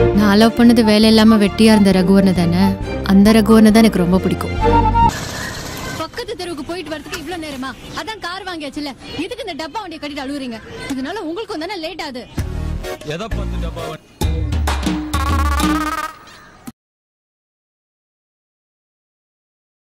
நான் லவ் பண்ணது வேலை இல்லாம வெட்டியா இருந்த ரகுவரனை தானே, அந்த ரகுவரனை தான் எனக்கு ரொம்ப பிடிக்கும். பக்கத்து தெருவுக்கு போயிட்டு வரதுக்கு இவ்வளவு நேரமா? அதான் கார் வாங்கியாச்சுல, எதுக்கு இந்த டப்பா வண்டியை கட்டிட்டு அழுவுறீங்க? இதனால உங்களுக்கும் தானே லேட் ஆகுது. எதை பார்த்து டப்பா